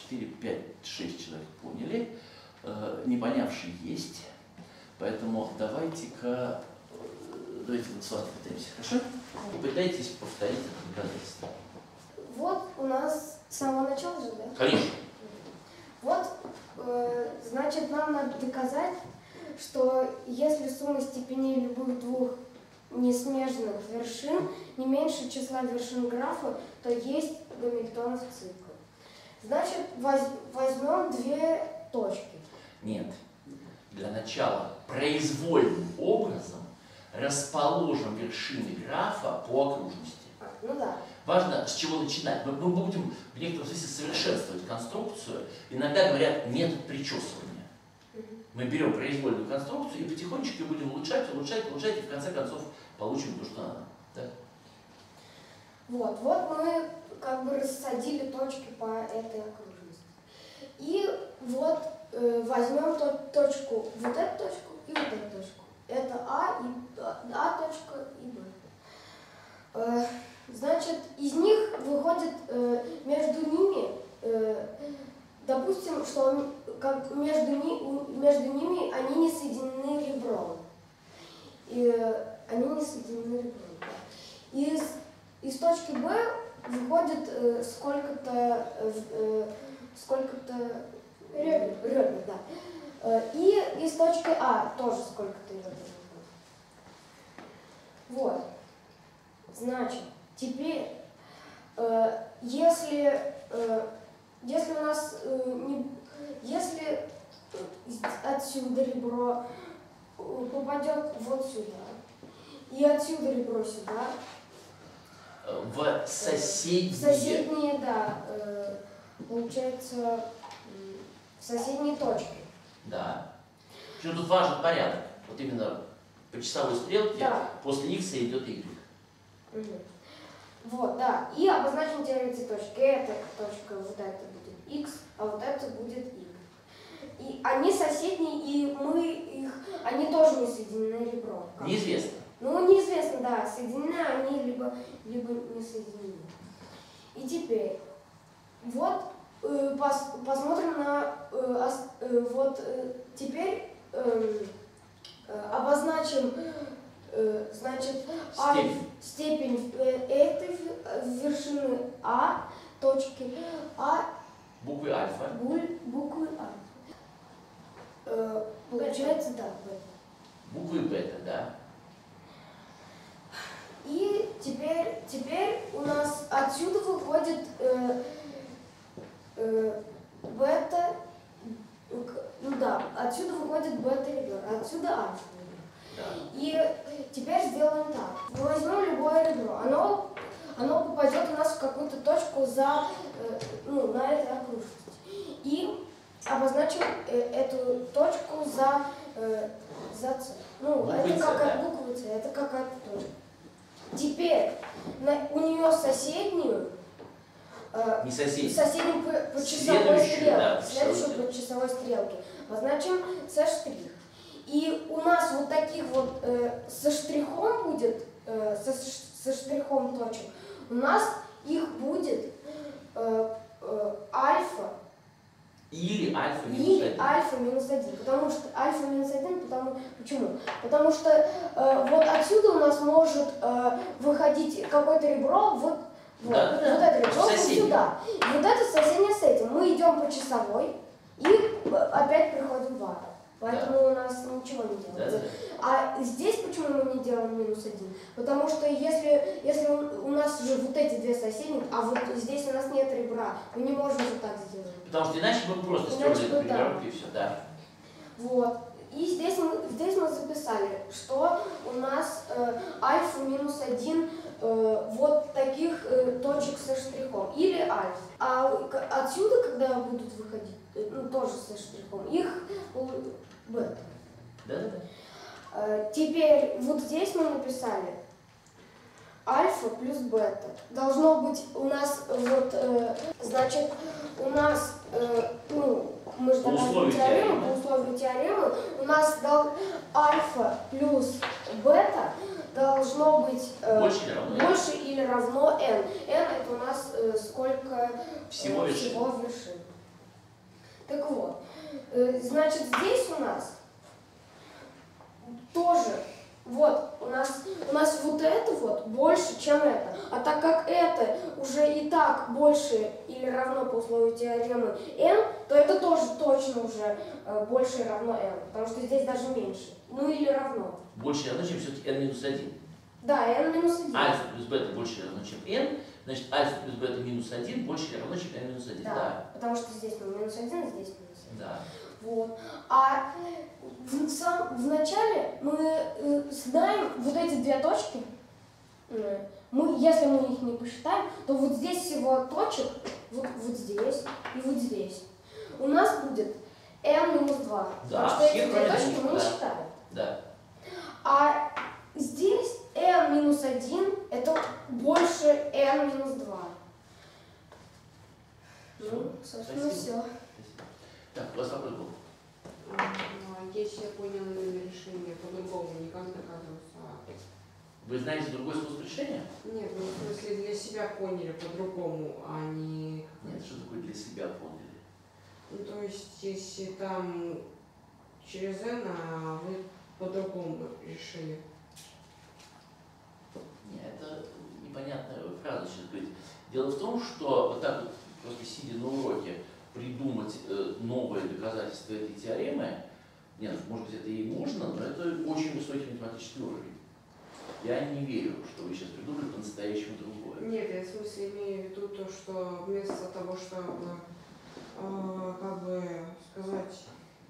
4, 5, 6 человек поняли, не понявшие есть. Поэтому давайте-ка, давайте вот с вами попытаемся, хорошо? И пытайтесь повторить это доказательство. Вот у нас с самого начала же, да? Конечно. Вот, значит, нам надо доказать, что если сумма степеней любых двух несмежных вершин не меньше числа вершин графа, то есть Гамильтонов цикл. Значит, возьмем две точки. Нет. Для начала произвольным образом расположим вершины графа по окружности. Ну да. Важно, с чего начинать. Мы будем в некотором смысле совершенствовать конструкцию. Иногда говорят метод причесывания. Мы берем произвольную конструкцию и потихонечку будем улучшать, и в конце концов получим то, что надо. Да? Вот мы как бы рассадили точки по этой окружности. И вот возьмем точку, вот эту точку и вот эту точку. Это А точка и Б. Значит, из них выходит между ними, допустим, что между ними они не соединены ребром. Они не соединены ребром. Из точки Б выходит сколько-то ребер, да. И из точки А тоже сколько-то ребер. Вот. Значит, теперь, если у нас если отсюда ребро попадет вот сюда, и отсюда ребро сюда, в соседние, да, получается, в соседние точки. Да. Причем тут важен порядок. Вот именно по часовой стрелке, да. После X идет Y. Угу. Вот, да. И обозначим теперь эти точки. Эта точка, вот это будет X, а вот это будет Y. И они соседние, и они тоже не соединены ребром. Неизвестно. Ну, неизвестно, да, соединены они, либо не соединены. И теперь, вот, посмотрим на, теперь обозначим, значит, степень этой вершины А, точки А. Буквы альфа. Буквы А. Получается, да, бета. Буквы бета, да. И теперь у нас отсюда выходит бета, ну да, отсюда выходит бета-ребро, отсюда альфа-ребро. Да. И теперь сделаем так. Мы возьмем любое ребро, оно попадет у нас в какую-то точку на этой окружности. И обозначим эту точку за С. Ну, это какая буква С, это какая-то точка. Теперь у нее соседнюю, соседнюю по часовой стрелке, следующую по часовой стрелке, обозначим С'. И у нас вот таких вот со штрихом будет, со штрихом точек, у нас их будет альфа. Или альфа минус 1. Альфа минус 1. Потому что альфа минус 1, почему? Потому что вот отсюда у нас может выходить какое-то ребро, вот это ребро вот сюда. И вот это соседнее с этим. Мы идем по часовой и опять приходим в А. Поэтому у нас ничего не делается. А здесь почему мы не делаем минус 1? Потому что если у нас же вот эти две соседних, а вот здесь у нас нет ребра, мы не можем вот так сделать. Потому что иначе мы просто стерли эту перегородку и все, да. Вот. И здесь мы записали, что у нас альфа минус 1 вот таких точек со штрихом. Или альфа. А отсюда, когда будут выходить, тоже со штрихом, их бета. Да. Теперь вот здесь мы написали альфа плюс бета. Должно быть у нас значит, у нас, мы же доказываем теорему, по условию теоремы, у нас альфа плюс бета должно быть больше или равно n. n это у нас сколько всего вершин. Так вот, значит, здесь у нас тоже, вот, у нас вот это вот больше, чем это. А так как это уже и так больше или равно по условию теоремы n, то это тоже точно уже больше равно n, потому что здесь даже меньше. Ну или равно. Больше равно, чем все-таки n минус 1. Да, n минус 1. Альфа плюс бета больше равно, чем n, значит альфа плюс бета минус 1 больше равно, чем n минус 1. Да, Да. потому что здесь минус 1, здесь минус 1. Да. Вот. А в начале мы знаем вот эти две точки. Если мы их не посчитаем, то вот здесь всего точек, вот здесь и вот здесь. У нас будет n минус 2. Да, потому что эти две точки мы не считаем. Да. А здесь n минус 1 это больше n минус 2. Ну, собственно, все. Так, у вас вопрос был? Если я понял решение по-другому, никак доказываться. Вы знаете другой способ решения? Нет, ну в смысле для себя поняли по-другому, а не... Нет, что такое для себя поняли? Ну то есть, если там через n, а вы по-другому решили. Нет, это непонятная фраза сейчас говорит. Дело в том, что вот так вот, просто сидя на уроке, придумать новое доказательство этой теоремы, нет, может быть, это и можно, но это очень высокий математический уровень. Я не верю, что вы сейчас придумали по-настоящему другое. Нет, я в смысле имею в виду то, что вместо того, чтобы, как бы сказать,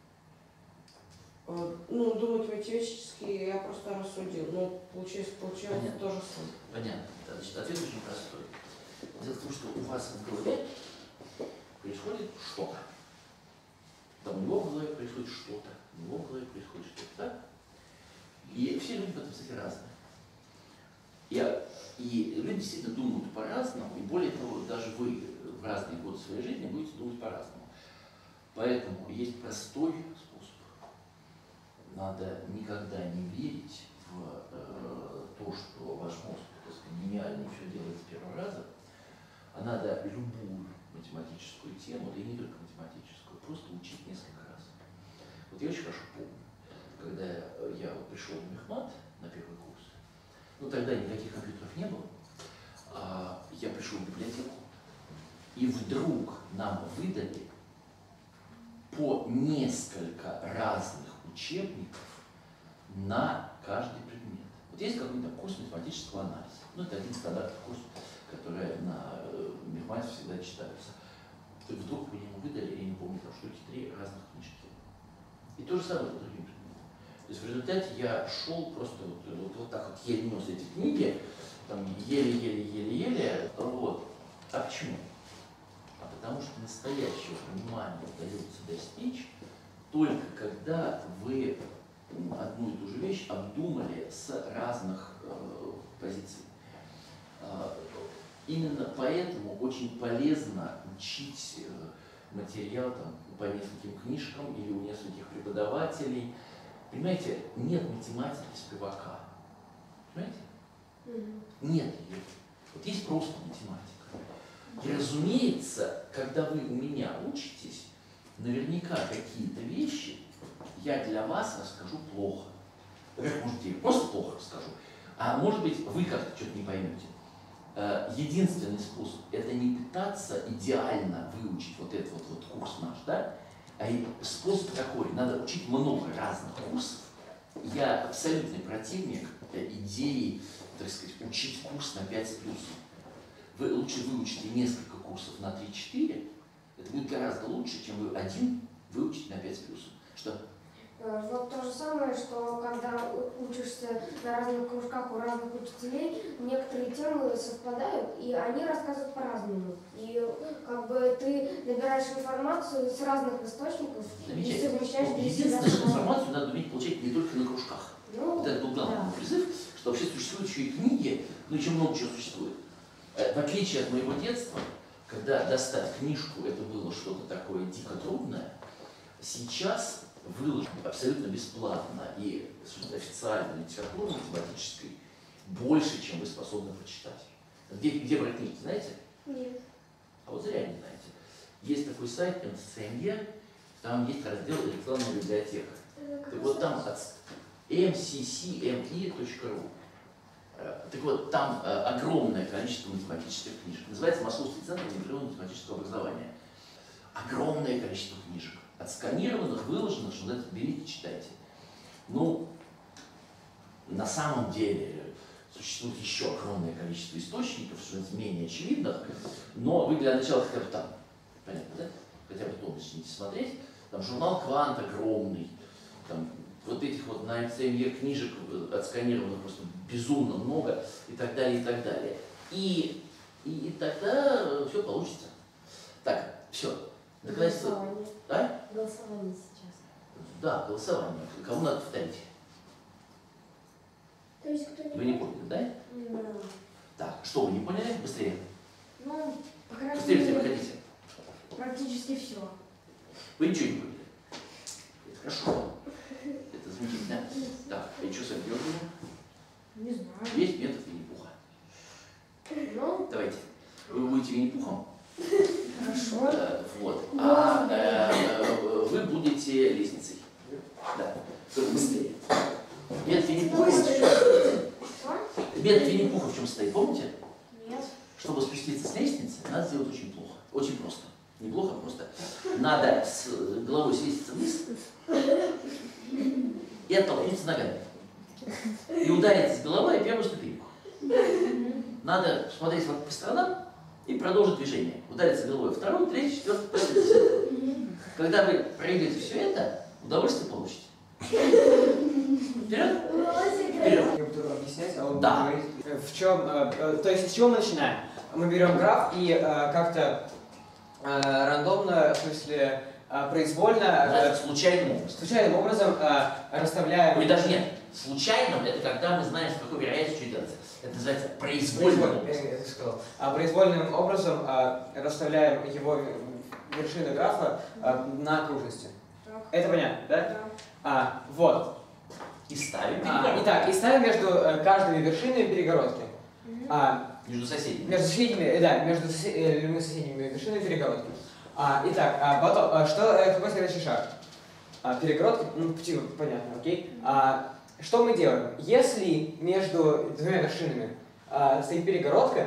ну, думать математически, я просто рассудил. Ну, получилось Понятно. то же самое. Понятно. Значит, ответ очень простой. Дело в том, что у вас в голове происходит что-то. Там у него в голове происходит что-то, у него в голове происходит что-то, так? И все люди в этом, кстати, разные. И люди действительно думают по-разному, и более того, даже вы в разные годы своей жизни будете думать по-разному. Поэтому есть простой способ. Надо никогда не верить в то, что ваш мозг, так сказать, гениальный, все делает с первого раза, а надо любую математическую тему, да и не только математическую, просто учить несколько раз. Вот я очень хорошо помню, когда я пришел в Мехмат на первый курс, ну тогда никаких компьютеров не было, я пришел в библиотеку, и вдруг нам выдали по несколько разных учебников на каждый предмет. Вот есть какой-то курс математического анализа. Ну, это один стандартный курс, который на Мехмате всегда читается. И вдруг мне ему выдали, я не помню, там штуки 3 разных книжки. И то же самое с другими предметами. То есть в результате я шел просто вот так вот, еле нес эти книги, там еле-еле-еле-еле. Вот. А почему? А потому что настоящего понимания удается достичь только когда вы одну и ту же вещь обдумали с разных позиций. Именно поэтому очень полезно учить материал там, по нескольким книжкам или у нескольких преподавателей. Понимаете, нет математики с привака. Понимаете? Нет ее. Вот есть просто математика. И разумеется, когда вы у меня учитесь, наверняка какие-то вещи я для вас расскажу плохо. Может, я просто плохо расскажу. А может быть, вы как-то что-то не поймете. Единственный способ – это не пытаться идеально выучить вот этот вот курс наш, да? А способ такой – надо учить много разных курсов. Я абсолютный противник идеи, так сказать, учить курс на 5 с плюсом. Вы лучше выучите несколько курсов на 3-4, это будет гораздо лучше, чем вы один выучите на 5 с плюсом. Что? Вот то же самое, что когда учишься на разных кружках у разных учителей, некоторые темы совпадают, и они рассказывают по-разному. И как бы ты набираешь информацию с разных источников и совмещаешь для себя. Единственное, что информацию надо уметь получать не только на кружках. Ну, вот это был главный призыв, что вообще существуют еще и книги, ну еще много чего существует. В отличие от моего детства, когда достать книжку это было что-то такое дико трудное, сейчас выложено абсолютно бесплатно и официально литературы математической больше, чем вы способны прочитать. Где брать книги, знаете? Нет. А вот зря не знаете. Есть такой сайт МСНЕ, Там есть раздел электронная библиотека. Так вот там mccme.ru. Так вот, там огромное количество математических книжек. Называется Московский центр непрерывного математического образования. Огромное количество книжек. Отсканированных, выложенных, что называется, берите, читайте. Ну, на самом деле, существует еще огромное количество источников, что называется, менее очевидных, но вы для начала хотя бы там, понятно, да? Хотя бы то начните смотреть. Там журнал «Квант» огромный, там вот этих вот на МЦМЕ книжек отсканированных просто безумно много и так далее, и так далее. И тогда все получится. Так, все. Голосование. А? Голосование сейчас. Да, голосование. Кому надо повторить? То есть кто не Вы не поняли, да? Да. Так, что вы не поняли? Быстрее. Ну, по крайней Быстрее все мере, выходите. практически все. Вы ничего не поняли. Это хорошо. Это замечательно. Так, и что с этим делать? Не знаю. Есть метод Винни-Пуха. Ну, Давайте. Вы будете Винни-Пухом. хорошо. Вот. Вы будете лестницей. Да. Только быстрее. Метод Винни-Пуха. Метод Винни-Пуха в чем состоит, помните? Нет. Чтобы спуститься с лестницы, надо сделать очень плохо. Очень просто. Не плохо, а просто. Надо с головой свеситься вниз и оттолкнуться ногами. И удариться с головой о первую ступеньку. Надо смотреть по сторонам и продолжить движение. Удариться головой вторую, третью, четвертую, пятую. Когда вы пройдете все это, удовольствие получите. Вперед! Вперед! Я буду объяснять, а он Да. будет говорить, в чем, то есть с чего мы начинаем? Мы берем граф и как-то рандомно, в смысле произвольно, случайным образом расставляем... Или даже нет. Случайным это когда мы знаем, с какой вероятностью что делается. Это называется произвольным образом. Я сказал. Произвольным образом расставляем его вершины графа на окружности. Так. Это понятно, да? Да. Вот. И ставим перегородки. Итак, и ставим между каждыми вершинами перегородки. Между соседями. Между соседними, да, между любыми соседними вершинами перегородки. Итак, потом, какой следующий шаг? Перегородки, ну, типа, понятно, окей. Что мы делаем? Если между двумя вершинами стоит перегородка,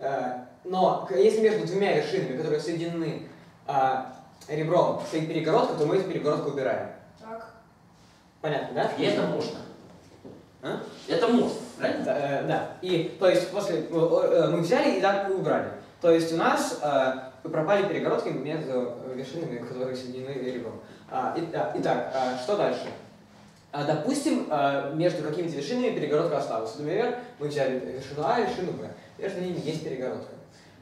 но если между двумя вершинами, которые соединены ребром, стоит перегородка, то мы эту перегородку убираем. Так. Понятно, да? И это можно. А? Это можно, правильно? Да. И то есть после мы взяли и так и убрали. То есть у нас пропали перегородки между вершинами, которые соединены ребром. Итак, что дальше? Допустим, между какими-то вершинами перегородка осталась. Например, мы взяли вершину А и вершину Б. Между ними есть перегородка.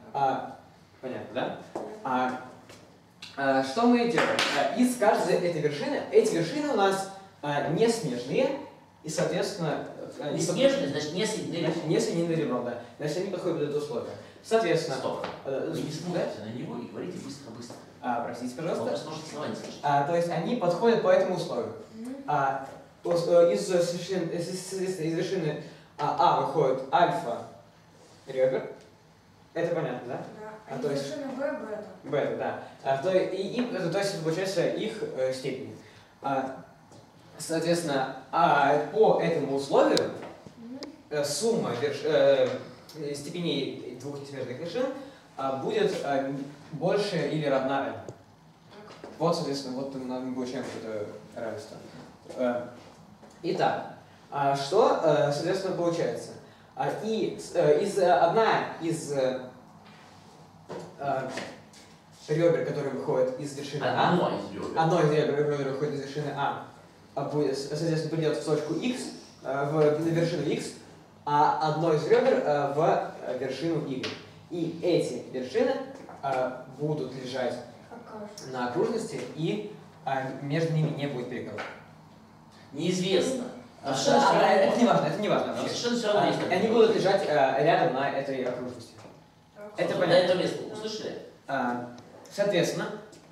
Понятно, да? Что мы делаем? Из каждой этой вершины, эти вершины у нас не смежные, и, соответственно... Не смежные, значит не соединены. Не соединены ребром, да. Значит, они подходят под это условие. Соответственно... Стоп. Вы не смугайте на него и говорите быстро-быстро. Простите, Он пожалуйста. просто может слова не слышать. То есть они подходят по этому условию. Из вершины А выходит альфа ребер. Это понятно, да? Да. то есть- Вершина Б, бета. Бета, да. То есть это получается их степени. Соответственно, по этому условию сумма степеней двух несмежных вершин будет больше или равна n. Вот, соответственно, вот мы получаем это равенство. Итак, что, соответственно, получается? Одна из ребер, которые выходят из вершины Одно из ребер. одно из ребер, которое выходит из вершины будет, соответственно, придет в точку x, на вершину x, а одно из ребер в вершину y. И эти вершины будут лежать на окружности, и между ними не будет перегородки. Неизвестно. Это не важно вообще. Совершенно все равно есть. Они будут лежать рядом на этой окружности. Так. Это На понятно. это место услышали? Соответственно,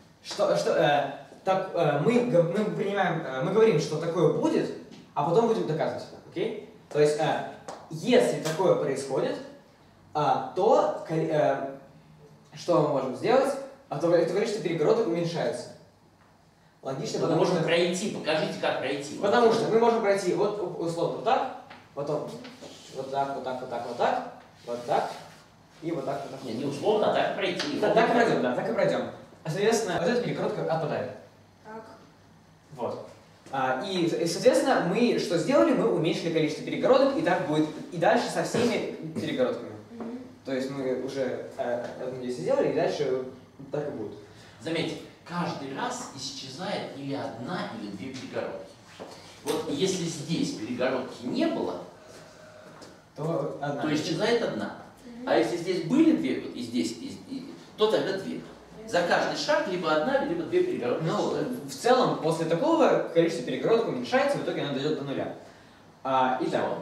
мы говорим, что такое будет, а потом будем доказывать. Окей? То есть, если такое происходит, то что мы можем сделать? Это говорит, что перегородок уменьшается. Логично, мы можем пройти, покажите, как пройти. Потому что мы можем пройти вот условно вот так, потом вот так, вот так, вот так, вот так, вот так и вот так, вот так. Не условно, а так пройти. Да, так и пройдем, да, так и пройдем. А, соответственно, вот эта перегородка отпадает. Так. Вот. И, соответственно, мы что сделали? Мы уменьшили количество перегородок, и так будет и дальше со всеми перегородками. То есть мы уже одно действие сделали, и дальше так и будет. Заметьте, каждый раз исчезает или одна, или две перегородки. Вот если здесь перегородки не было, то исчезает одна. А если здесь были две, и здесь, то тогда две. За каждый шаг либо одна, либо две перегородки. Ну, в целом, после такого количество перегородок уменьшается, в итоге она дойдет до нуля. Итак,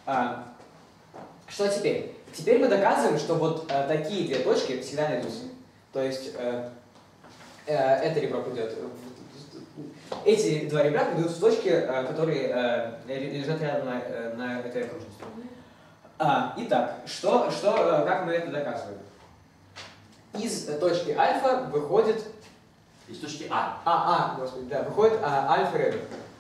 что теперь? Теперь мы доказываем, что вот такие две точки всегда найдутся. То есть это ребро придет. Эти два ребра придут в точки, которые лежат рядом на этой окружности. Итак, как мы это доказываем? Из точки альфа выходит... Из точки А. Господи, да, выходит альфа-ребер.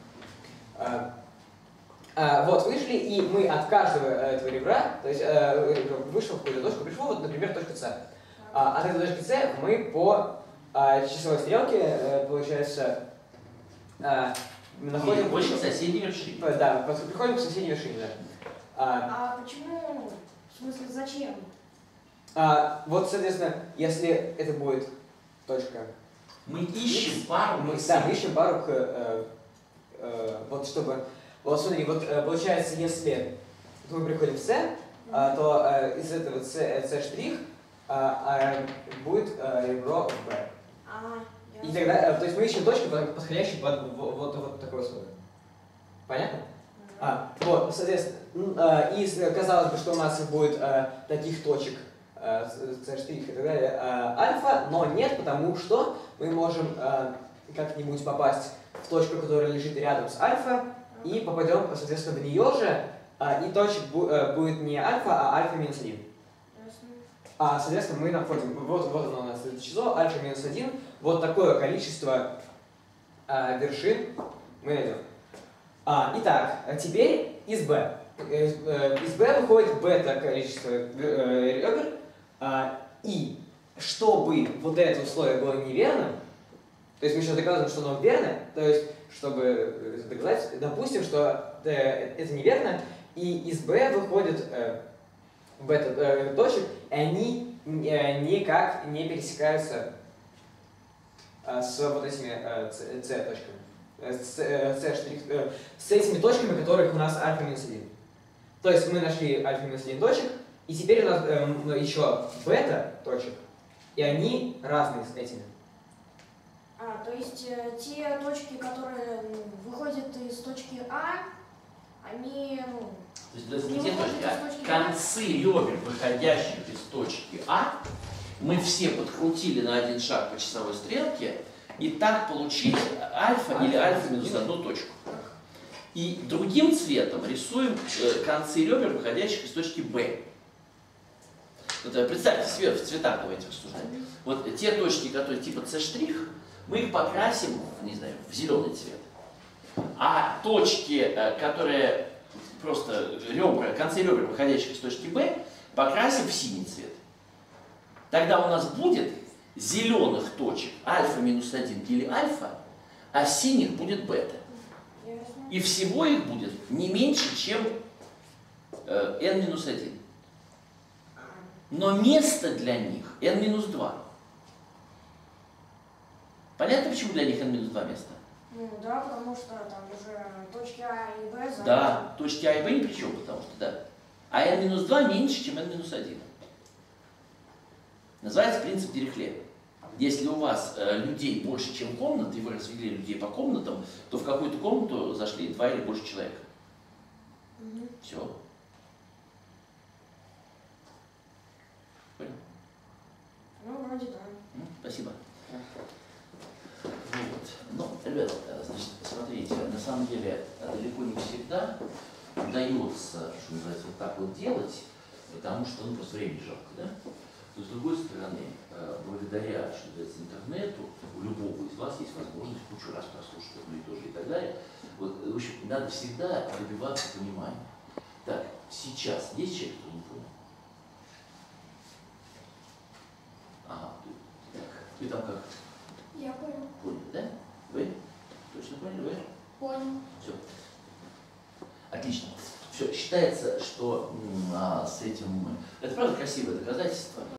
Вот, вышли, и мы от каждого этого ребра, то есть вышел в какую-то точку, пришло, вот, например, точка С. От этой точки С мы по часовой стрелке, получается, находим... Приходим к соседней вершине. Да, приходим к соседней вершине, да. Почему? В смысле, зачем? Вот, соответственно, если это будет точка... Мы ищем пару. Мы ищем пару вот чтобы... Вот смотри, вот получается, если мы приходим в С, то из этого С' будет ребро в Б. И тогда, то есть мы ищем точку, подходящую под вот такое условие. Понятно? Вот, соответственно, и казалось бы, что у нас будет таких точек С' и так далее альфа, но нет, потому что мы можем как-нибудь попасть в точку, которая лежит рядом с альфа, и попадем, соответственно, в нее же, и точек будет не альфа, а альфа минус 1. Соответственно, мы находим, вот оно у нас это число, альфа минус 1, вот такое количество вершин мы найдем. Итак, теперь из B. Из B выходит бета количество ребер, и чтобы вот это условие было неверным, то есть мы сейчас доказываем, что оно верно, то есть, чтобы доказать, допустим, что это неверно, и из B выходит бета точек, и они никак не пересекаются с вот этими C точками, с этими точками, которых у нас альфа минус 1. То есть мы нашли альфа минус 1 точек, и теперь у нас еще бета точек, и они разные с этими. То есть те точки, которые выходят из точки А, они... То есть не те точки, концы ребер, выходящих из точки А, мы все подкрутили на один шаг по часовой стрелке, и так получили альфа или альфа минус одну точку. И другим цветом рисуем концы ребер, выходящих из точки Б. Вот, представьте себе, в цветах давайте рассуждать. Вот те точки, которые типа С', мы их покрасим, не знаю, в зеленый цвет. А точки, которые просто ребра, концы ребер, выходящих из точки Б, покрасим в синий цвет. Тогда у нас будет зеленых точек альфа минус 1 или альфа, а синих будет бета. И всего их будет не меньше, чем n минус 1. Но место для них n минус 2. Понятно, почему для них n минус 2 места? Ну да, потому что там уже точки А и Б заняты. Да, точки А и Б ни при чем, потому что да. А n минус 2 меньше, чем n минус 1. Называется принцип Дирихле. Если у вас людей больше, чем комнат, и вы развели людей по комнатам, то в какую-то комнату зашли 2 или больше человек. Все. Понял? Ну, вроде да. Спасибо. Вот. Ну, ребята, значит, смотрите, на самом деле далеко не всегда удается, что называется, вот так вот делать, потому что, ну, просто времени жалко, да? Но с другой стороны, благодаря что называется, интернету, у любого из вас есть возможность кучу раз прослушать одно и то же и так далее. Вот, в общем, надо всегда добиваться понимания. Так, сейчас есть человек, кто не понял? Ага, ты там как? Я понял. Понял, да? Вы? Точно поняли, вы? Понял. Все. Отлично. Все, считается, что с этим... Это правда красивое доказательство.